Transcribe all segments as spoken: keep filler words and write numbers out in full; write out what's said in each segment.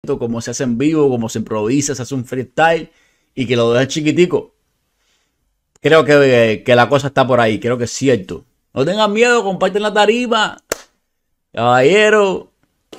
concierto, cómo se hace en vivo, cómo se improvisa, se hace un freestyle y que lo deje chiquitico. Creo que, que la cosa está por ahí, creo que es cierto. No tengan miedo, comparten la tarima. Caballero.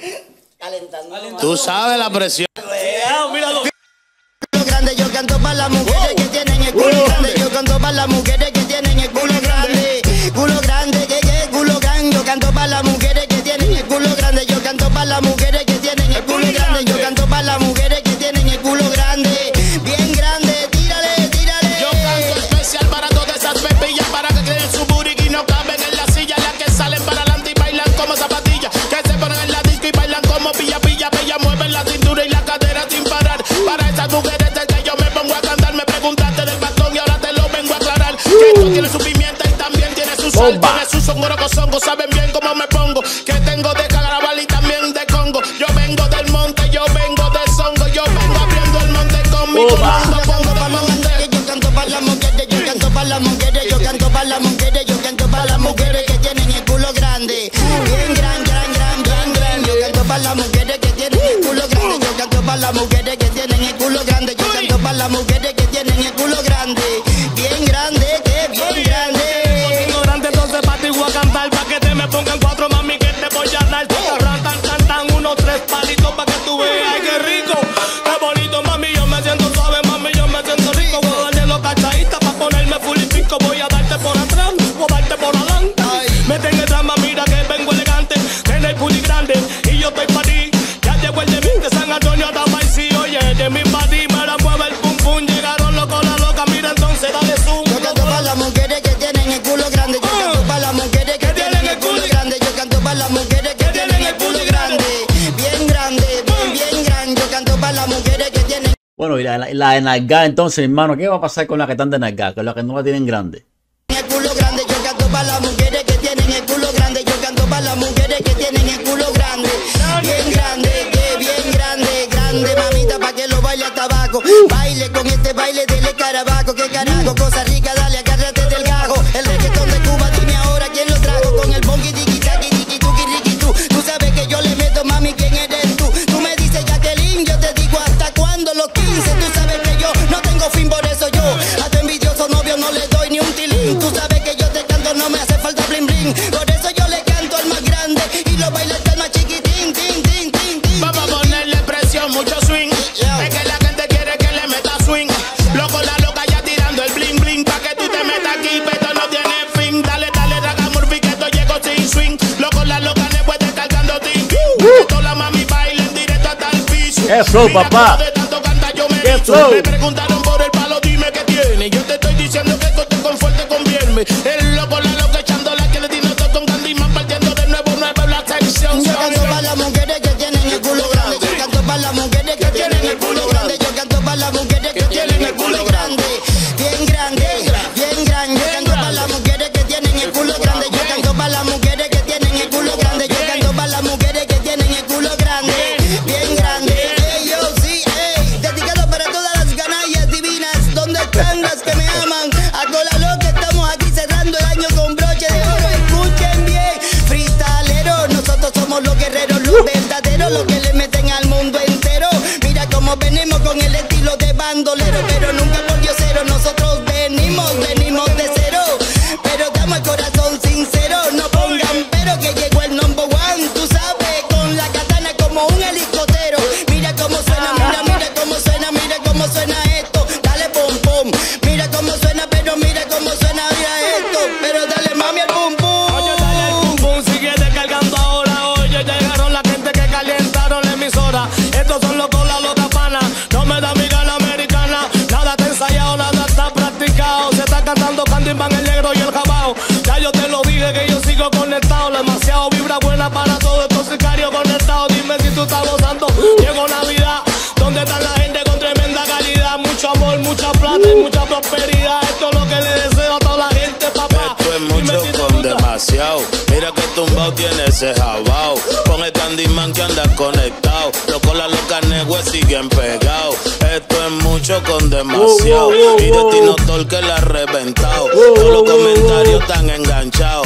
Calentando. Tú sabes la presión. Míralo. Grande, yo canto para las mujeres que tienen el culo grande. Yo canto para las mujeres que tienen el culo grande. Culo grande, que que culo grande. Yo canto para las mujeres que tienen el culo grande. Yo canto para las mujeres que tienen el culo grande. Yo canto para las mujeres que tienen el culo grande. Bien grande, tírale, tírale. Yo canto especial para todas esas pepillas, para que creen su booty y no caben en la silla. Las que salen para adelante y bailan como zapatillas, que se ponen en la disco y bailan como pilla, pilla, pilla. Mueven la cintura y la cadera sin parar. Para esas mujeres es que yo me pongo a cantar. Me preguntaste del bastón y ahora te lo vengo a aclarar. Que esto tiene su pimienta y también tiene su sal. Bomba. Tiene su songo, songo. Saben bien cómo me pongo. Que tengo de carnaval y también de Congo. Yo vengo del monte, yo vengo de Songo. Yo vengo abriendo el monte con mi comando. Pongo pa' monte. Yo canto para las mujeres, yo canto para las mujeres, yo canto para las mujeres, yo canto para las mujeres que tienen el culo grande. Bien gran, gran, gran, gran, gran. Yo canto para las mujeres que tienen el culo grande. Yo canto para las mujeres que tienen el culo grande. Yo canto para las mujeres que tienen el culo grande. Bien grande, que bien grande. Ignorante, entonces pa' ti voy a cantar. Pa' que te me pongan cuatro, mami, que te voy a dar. Tan, tan, tan, tan, uno, tres palitos pa' que tú veas. Ay, qué rico, qué bonito, mami. Yo me siento suave, mami, yo me siento rico. Voy a darle los cachaditas pa' ponerme full y pico. Voy a darte por atrás, voy a darte por adelante. Mete en el drama, mira que vengo elegante. Tiene el puli grande y yo estoy pa' ti. Ya llegó el de mí, de San Antonio a Tapaisi. Oye, de mi party me la mueve el pum pum. Llegaron locos, la loca, mira entonces, dale zoom. Yo canto para las mujeres que tienen el culo grande. Yo canto para las mujeres que tienen el culo grande. Yo canto para las mujeres que tienen el culo grande. Bien grande, bien, bien grande. Yo canto para las mujeres que tienen. Bueno, y la, la, la de nalgada, entonces, hermano, ¿qué va a pasar con la que están de nalgada? Con la que no la tienen grande. El culo grande, yo canto para las mujeres que tienen el culo grande. Yo canto para las mujeres que tienen el culo grande. Bien grande, que bien grande, grande, mamita, pa' que lo baile a tabaco. Baile con este baile, dele carabaco. Que carajo, cosa rica, dale, agárrate del gajo. El reggaetón de Cuba, dime ahora quién lo trajo. Con el bongi, tiki, taki, tiki, tuki, riki, tú. Tú sabes que yo le meto, mami, ¿quién eres tú? Tú me dices, Jacqueline, yo te digo hasta cuándo, los quince. Tú sabes que yo no tengo fin, por eso yo a tu envidioso novio no le doy ni un tilín. Tú sabes que yo te canto, no me hace falta bling bling. Por eso yo le canto al más grande y lo bailes al más chiquitín, tin, tin, tin, tin. Vamos a ponerle presión, mucho swing. Es que la gente quiere que le meta swing. Loco, la loca ya tirando el bling bling. Pa' que tú te metas aquí, pero no tiene fin. Dale, dale, Ragamurphy, que esto llegó sin swing. Loco, la loca le puede descargando tin. Toda la mami baila en directo hasta el piso. ¡Qué flow, Mira papá! cómo de tanto canta yo me ¡Qué hizo. flow! Me preguntaron por el palo, dime qué tiene. Yo te estoy diciendo que esto te con fuerte conviene. El loco, la loca echando la que le tiene todo con Candyman partiendo de nuevo, nuevo la sección. Yo canto para las mujeres que tienen el culo grande. Yo canto para las mujeres que tienen el culo grande. Yo canto para las mujeres que tienen el culo grande. Bien grande, bien grande. Yo canto para las mujeres que tienen el culo grande. Yo canto para las mujeres que tienen el culo grande. Yo canto para las mujeres que tienen el culo grande. Bien grande. Ey, yo sí, ey. Dedicado para todas las canallas divinas. ¿Dónde están las que me aman? A toda la loca estamos aquí cerrando el año con broche de oro. Escuchen bien, freestaleros. Nosotros somos los guerreros, los verdaderos, los que le meten al mundo entero. Mira cómo venimos con el estilo de bandolero, pero nunca por diosero. Nosotros venimos, venimos de cero, pero damos el corazón sincero. No pongan pero que llegó el number one. Tú sabes, con la katana como un helicóptero. Mira cómo suena, mira, mira cómo suena, mira cómo suena esto. Dale pum pum, mira cómo suena, pero mira cómo suena, mira esto. Pero dale mami al pum pum. Oye, dale el pum pum, sigue descargando ahora. Oye, llegaron la gente que calentaron la emisora. Estos son locos, la loca pana. No me da miga la americana. Nada está ensayado, nada está practicado. Se está cantando Candyman, el negro y el jabao. Ya yo te lo dije que yo sigo conectado. Demasiado vibra buena para todos estos sicarios conectados. Dime si tú estás gozando. Llegó Navidad, donde está la gente con tremenda calidad. Mucho amor, mucha plata y mucha prosperidad. Esto es lo que le deseo a toda la gente, papá. Esto es mucho Dime si con te gusta. demasiado. Mira que tumbao tiene ese jabao. Con el Candyman que anda conectado. Los con la loca negüe siguen pegados. Esto es mucho con demasiado. Y de ti no que la ha reventado. Todos los comentarios están enganchados.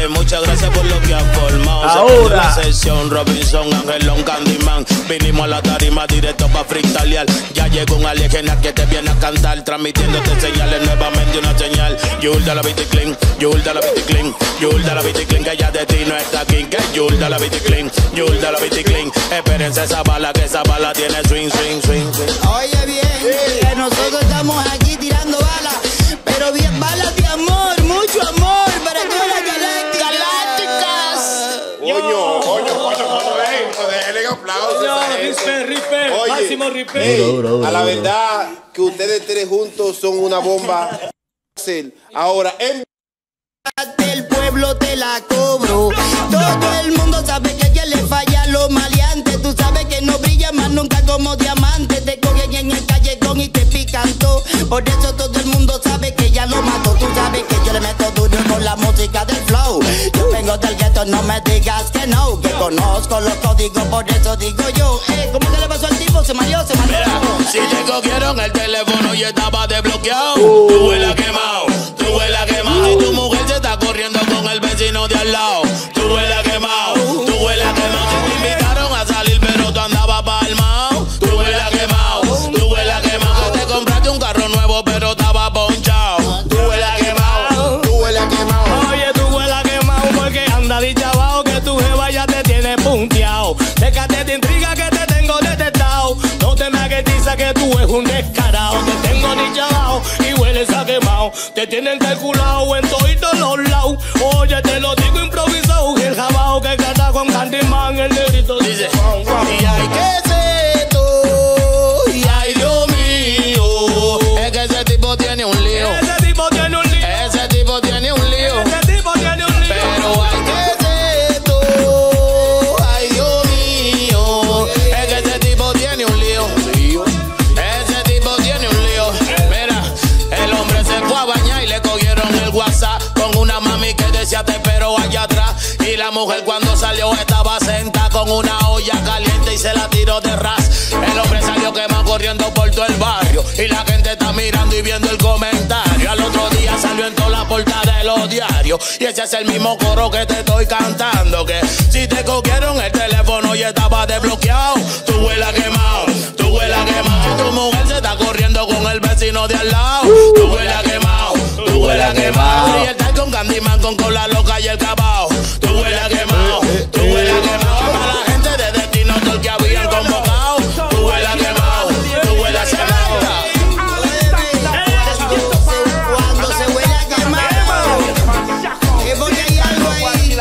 Eh, muchas gracias por lo que has formado. Ahora. La sesión Robinson, Angelón, Candyman. Vinimos a la tarima directo para freestylear. Ya llegó un alienígena que te viene a cantar, transmitiéndote señales nuevamente una señal. Yul de la Bitty Clean, Yul de la Bitty Clean, Yul de la Bitty Clean, que ya de ti no está aquí. Que Yul de la Bitty Clean, Yul de la Bitty Clean. Espérense esa bala, que esa bala tiene swing, swing, swing, swing. Oye bien, que nosotros estamos aquí tirando balas, pero bien balas de amor, mucho amor para todas las galácticas. Coño, coño, coño, coño, déjenle aplausos a eso. Rispe, rispe, Oye, máximo rispe. ey, Duro, duro, a la duro. verdad que ustedes tres juntos son una bomba. Ahora, en El pueblo te la cobro. Todo el mundo sabe que ya le falla lo maleante. Tú sabes que no brilla más nunca como diamante. Te cogen en el callejón y te pican todo. Por eso todo el mundo sabe que ya lo mató. Tú sabes que yo le meto duro con la música del flow. Yo vengo del gueto, no me digas que no. Que conozco los códigos, por eso digo yo. Eh, ¿cómo que le pasó al tipo? Se mareó, se mareó. Mira, si te cogieron el teléfono y estaba desbloqueado, tú huelas quemado, tú huelas quemado. Si tu mujer se está corriendo con el vecino de al lado, tú huelas quemado, tú huelas quemado. Si te invitaron a salir pero tú andabas palmao, tú huelas quemado, tú huelas quemado. Te compraste un carro nuevo pero estaba ponchado, tú huelas quemado, tú huelas quemado. Oye, tú huelas quemado porque anda dicha abajo que tu jeva ya te tiene punteado. Déjate de intriga que te tengo detectado. No te me aguetiza que tú es un descarado. Te tengo dicha abajo y hueles a quemado. Te tienen calculado en toditos los lados. Oye, te lo digo improvisado. El jabao que canta con Candyman, el negrito Dice, y hay que ser tú, y ay Dios mío, es que ese tipo tiene un lío, Ese tipo tiene un lío. ese tipo tiene un lío, Ese tipo tiene un lío. pero hay que ser tú, ay Dios mío, es que ese tipo tiene un lío, ese tipo tiene un lío. Mira, el hombre se fue a bañar y le cogieron el WhatsApp con una mami que decía te espero allá atrás. Y la mujer cuando salió estaba sentada con una olla caliente y se la tiró de ras. El hombre salió quemado corriendo por todo el barrio y la gente está mirando y viendo el comentario. Al otro día salió en toda la portada de los diarios y ese es el mismo coro que te estoy cantando. Que si te cogieron el teléfono y estaba desbloqueado, tú huelas quemado, tú huelas quemado. Si tu mujer se está corriendo con el vecino de al lado, tú huelas quemado, tú huelas quemado. Y el tal con Candyman con cola loca y el cabao, tú huelas quemado, tú huelas quemado. Para la gente de destino todo el que habían convocado, tú huelas quemado, tú huelas quemado. Cuando se huele a quemado, es porque hay algo ahí.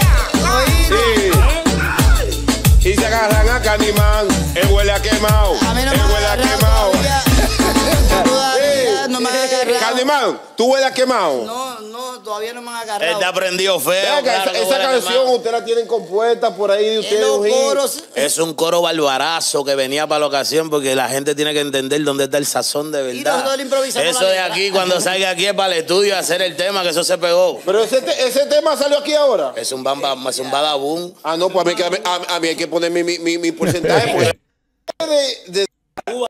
sí. Y se agarran a Candyman, él huele a quemado, A mí no él me huele a ha agarrado quemado. todavía. Todavía no me han agarrado. Candyman, tú hueles a quemado. No, no, todavía no me han Él agarrado. te aprendió feo. Venga, claro esa, que esa huele a canción quemado. ustedes la tienen compuesta por ahí de En ustedes. los un hit. coros. Es un coro barbarazo que venía para la ocasión porque la gente tiene que entender dónde está el sazón de Y verdad. nosotros le improvisamos Eso la de letra. aquí, cuando salga aquí es para el estudio a hacer el tema, que eso se pegó. Pero ese, te- ese tema salió aquí ahora. Es un bamba, es un badabun. Ah, no, pues a mí, que- a, mí- a mí hay que poner mi, mi, mi- mi porcentaje. Porque de, de